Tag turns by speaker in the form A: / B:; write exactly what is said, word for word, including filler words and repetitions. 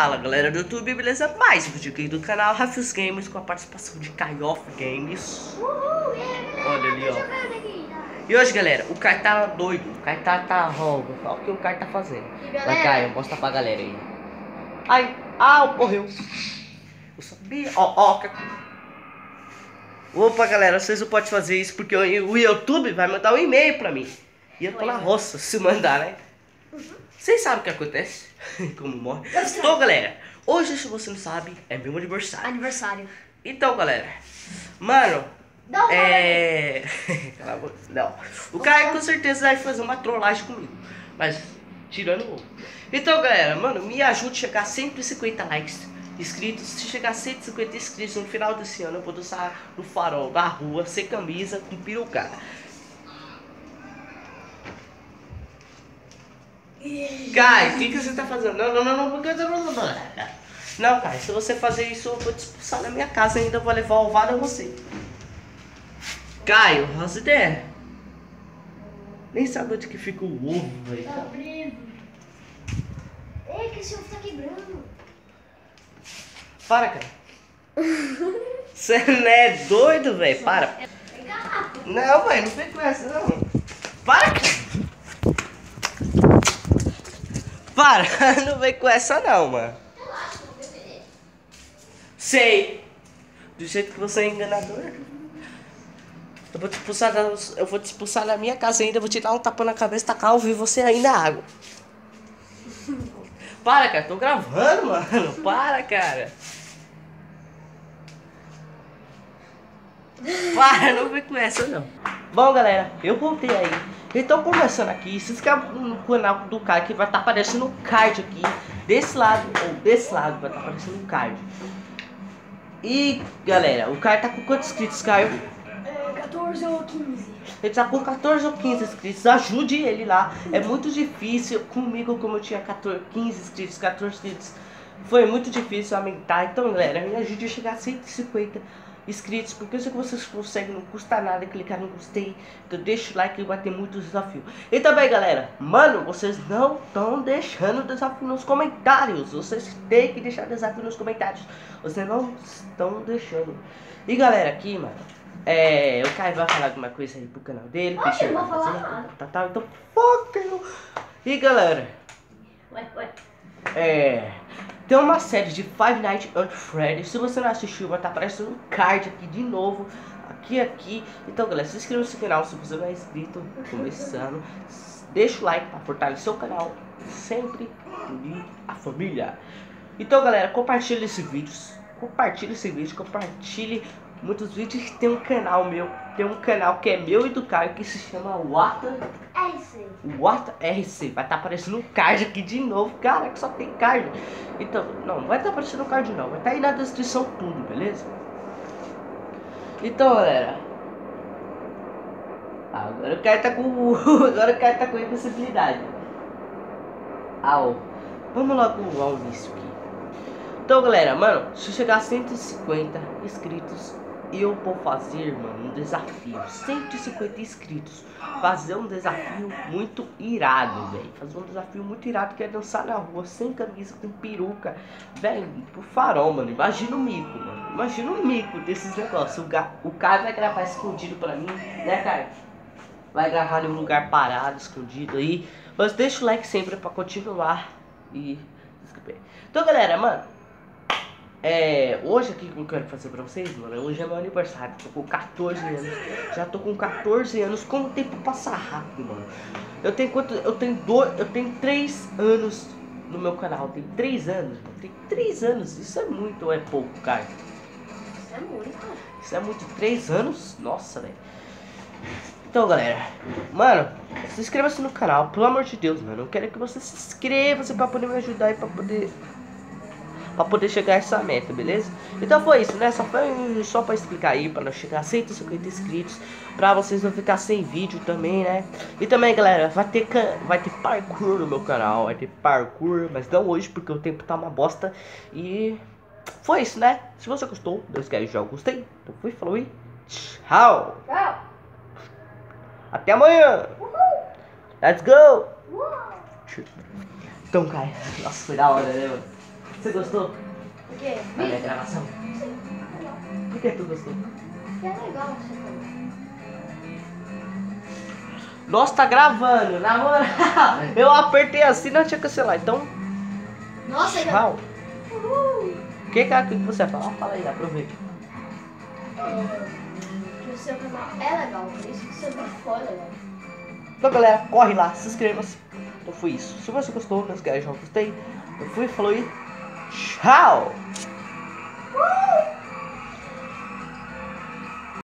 A: Fala galera do YouTube, beleza? Mais um vídeo aqui do canal Raffios Games com a participação de Kaiof Games.
B: Uhul, yeah,
A: olha ali, ó. E hoje galera, o Kai tá doido, o Kai tá, tá roubo. Olha o que o Kai tá fazendo. Vai, Kai, mostra pra galera aí. Ai, ah, morreu. Eu sabia, ó, ó. Opa galera, vocês não podem fazer isso porque o YouTube vai mandar um e-mail pra mim. E eu tô na roça, se mandar, né? Vocês sabem o que acontece? Como morre. Então, galera, hoje, se você não sabe, é meu aniversário.
B: Aniversário.
A: Então, galera, mano,
B: Não,
A: é... Cala a boca. Não. O Caio com certeza vai fazer uma trollagem comigo. Mas, tirando o... Então, galera, mano, me ajude a chegar a cento e cinquenta likes inscritos. Se chegar a cento e cinquenta inscritos no final desse ano, eu vou dançar no farol da rua, sem camisa, com peruca. Kai, o que, que você tá fazendo? Não, não, não, não, não, não, não. Não, Kai, se você fazer isso, eu vou te expulsar da minha casa e ainda vou levar o ovado a você. Caio, as ideias. Nem sabe onde que fica o ovo, velho.
B: Tá preso. Ei, que esse ovo tá quebrando.
A: Para, cara. Você não é doido, velho? Para. Não, velho, não vem com essa, não. Para, cara. Para, não vem com essa não, mano. Sei. Do jeito que você é enganador. Eu vou te expulsar da, eu vou te expulsar da minha casa ainda, vou te dar um tapa na cabeça, tacar ao vivo você aí na água. Para, cara, tô gravando, mano. Para, cara. Para, não vem com essa não. Bom, galera, eu voltei aí. Então, começando aqui, se inscreva no canal do Caio, que vai estar tá aparecendo um card aqui. Desse lado ou desse lado vai estar tá aparecendo um card. E, galera, o Caio tá com quantos inscritos, Caio?
B: É, quatorze ou quinze.
A: Ele tá com quatorze ou quinze inscritos. Ajude ele lá. É muito difícil. Comigo, como eu tinha quatorze, quinze inscritos, quatorze inscritos, foi muito difícil aumentar. Então, galera, me ajude a chegar a cento e cinquenta inscritos, porque eu sei que vocês conseguem, não custa nada clicar no gostei, então deixa o like e vai ter muito desafio. E também, galera, mano, vocês não estão deixando desafio nos comentários. Vocês têm que deixar desafio nos comentários. Vocês não estão deixando. E galera, aqui, mano, é, o Caio vai falar alguma coisa aí pro canal dele.
B: Oxe, eu não vou falar nada.
A: Tá, tá, então foca. E galera,
B: Ué, ué.
A: é... tem uma série de Five Nights at Freddy's. Se você não assistiu, vai estar aparecendo um card aqui de novo. Aqui, aqui. Então, galera, se inscreva no canal se você não é inscrito. Começando. Deixa o like para fortalecer o canal. Sempre unir a família. Então, galera, compartilhe esse vídeo. Compartilhe esse vídeo. Compartilhe muitos vídeos. Tem um canal meu. Tem um canal que é meu e do Caio que se chama Wata
B: É isso aí.
A: Wata R C. Vai estar aparecendo um card aqui de novo. Cara, que só tem card. Então, não, não vai estar aparecendo um card não. Vai estar aí na descrição tudo, beleza? Então, galera. Agora o cara tá com. Agora o cara tá com impossibilidade. Au. Vamos logo ao início aqui. Então, galera, mano, se chegar a cento e cinquenta inscritos, eu vou fazer, mano, um desafio. cento e cinquenta inscritos. Fazer um desafio muito irado, velho. Fazer um desafio muito irado que é dançar na rua sem camisa, com peruca. Velho, pro farol, mano. Imagina o mico, mano. Imagina o mico desses negócios. O, ga... o cara vai gravar escondido pra mim, né, cara? Vai gravar em um lugar parado, escondido aí. Mas deixa o like sempre pra continuar. E... Então, galera, mano. É, hoje aqui que eu quero fazer pra vocês, mano, hoje é meu aniversário, tô com quatorze anos, já tô com quatorze anos, como o tempo passa rápido, mano. Eu tenho quanto, eu tenho dois, eu tenho três anos no meu canal, tem três anos, mano, tem três anos, isso é muito ou é pouco, cara?
B: Isso é muito.
A: Isso é muito, três anos? Nossa, velho. Então, galera, mano, se inscreva-se no canal, pelo amor de Deus, mano, eu quero que você se inscreva, você pra poder me ajudar e pra poder... Pra poder chegar a essa meta, beleza? Então foi isso, né? Só foi só pra explicar aí, pra nós chegar a cento e cinquenta inscritos. Pra vocês não ficar sem vídeo também, né? E também, galera, vai ter, vai ter parkour no meu canal. Vai ter parkour, mas não hoje, porque o tempo tá uma bosta. E foi isso, né? Se você gostou, não esquece de já gostei. Então fui, falou e tchau!
B: Tchau!
A: Até amanhã!
B: Uhul!
A: Let's go!
B: Uhul!
A: Então, cara, nossa, foi da hora, né, mano? Você gostou
B: O quê?
A: da minha gravação?
B: Sim, legal.
A: Por que tu gostou?
B: Que é legal você falar.
A: Nossa, tá gravando, na moral. Eu apertei assim e não tinha cancelar. Então,
B: Nossa, ainda...
A: tchau.
B: Uhul.
A: O que, cara, que você vai falar? Fala aí, aproveita.
B: É, que o seu canal é legal, por isso que o seu vídeo foi legal.
A: Então, galera, corre lá, se inscreva-se. Então foi isso. Se você gostou, não esquece de dar um gostei. Eu fui, falou e tchau!